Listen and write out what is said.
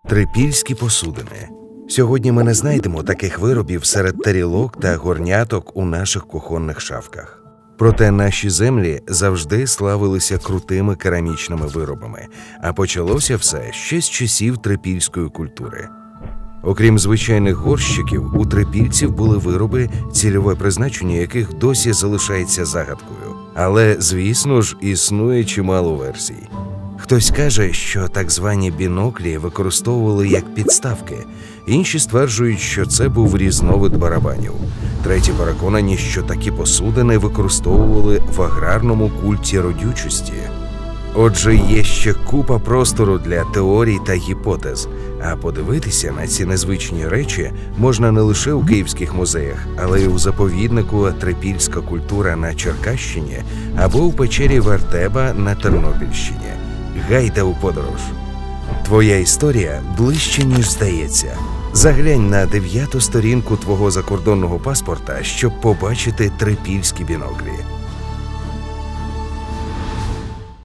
Трипільські посудини. Сьогодні ми не знайдемо таких виробів серед тарілок та горняток у наших кухонних шафках. Проте наші землі завжди славилися крутими керамічними виробами, а почалося все ще з часів трипільської культури. Окрім звичайних горщиків, у трипільців були вироби, цільове призначення яких досі залишається загадкою. Але, звісно ж, існує чимало версій. Хтось каже, що так звані біноклі використовували як підставки, інші стверджують, що це був різновид барабанів. Треті переконані, що такі посудини використовували в аграрному культі родючості. Отже, є ще купа простору для теорій та гіпотез, а подивитися на ці незвичні речі можна не лише у київських музеях, але й у заповіднику «Трипільська культура» на Черкащині або у печері Вертеба на Тернопільщині. Гайда у подорож! Твоя історія ближче, ніж здається. Заглянь на 9-ту сторінку твого закордонного паспорта, щоб побачити трипільські біноклі.